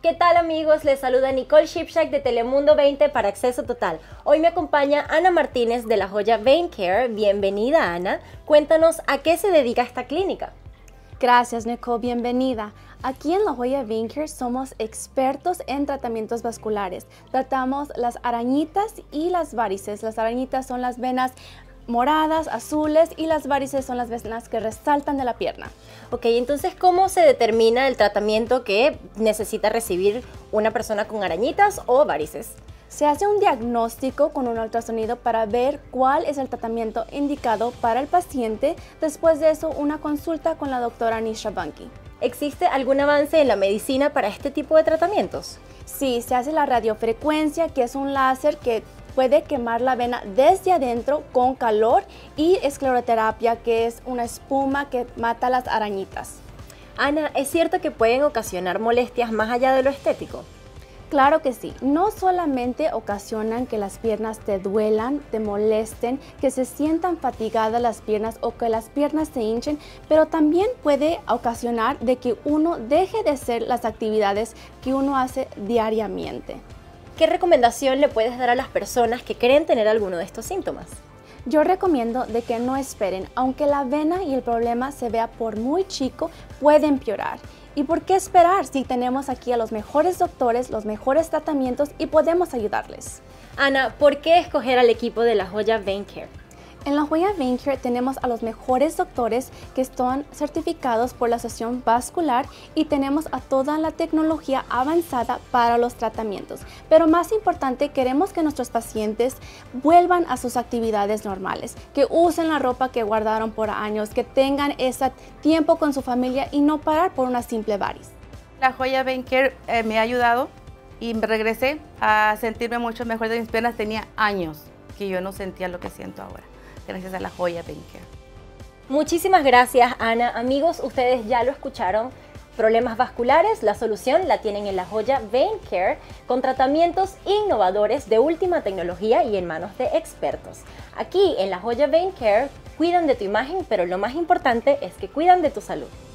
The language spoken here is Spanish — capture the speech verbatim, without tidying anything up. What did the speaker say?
¿Qué tal amigos? Les saluda Nicole Shipshack de Telemundo veinte para Acceso Total. Hoy me acompaña Ana Martínez de La Joya Vein Care. Bienvenida, Ana. Cuéntanos a qué se dedica esta clínica. Gracias, Nicole. Bienvenida. Aquí en La Joya Vein Care somos expertos en tratamientos vasculares. Tratamos las arañitas y las varices. Las arañitas son las venas moradas, azules, y las varices son las venas que resaltan de la pierna. Ok, entonces, ¿cómo se determina el tratamiento que necesita recibir una persona con arañitas o varices? Se hace un diagnóstico con un ultrasonido para ver cuál es el tratamiento indicado para el paciente. Después de eso, una consulta con la doctora Nisha Bunky. ¿Existe algún avance en la medicina para este tipo de tratamientos? Sí, se hace la radiofrecuencia, que es un láser que puede quemar la vena desde adentro con calor, y escleroterapia, que es una espuma que mata las arañitas. Ana, ¿es cierto que pueden ocasionar molestias más allá de lo estético? Claro que sí, no solamente ocasionan que las piernas te duelan, te molesten, que se sientan fatigadas las piernas o que las piernas se hinchen, pero también puede ocasionar de que uno deje de hacer las actividades que uno hace diariamente. ¿Qué recomendación le puedes dar a las personas que creen tener alguno de estos síntomas? Yo recomiendo de que no esperen, aunque la vena y el problema se vea por muy chico, puede empeorar. ¿Y por qué esperar si tenemos aquí a los mejores doctores, los mejores tratamientos y podemos ayudarles? Ana, ¿por qué escoger al equipo de La Joya Vein Care? En La Joya Vein Care tenemos a los mejores doctores que están certificados por la Asociación Vascular, y tenemos a toda la tecnología avanzada para los tratamientos. Pero más importante, queremos que nuestros pacientes vuelvan a sus actividades normales, que usen la ropa que guardaron por años, que tengan ese tiempo con su familia y no parar por una simple variz. La Joya Vein Care eh, me ha ayudado y me regresé a sentirme mucho mejor de mis piernas. Tenía años que yo no sentía lo que siento ahora, gracias a La Joya Vein Care. Muchísimas gracias, Ana. Amigos, ustedes ya lo escucharon. Problemas vasculares, la solución la tienen en La Joya Vein Care, con tratamientos innovadores de última tecnología y en manos de expertos. Aquí en La Joya Vein Care cuidan de tu imagen, pero lo más importante es que cuidan de tu salud.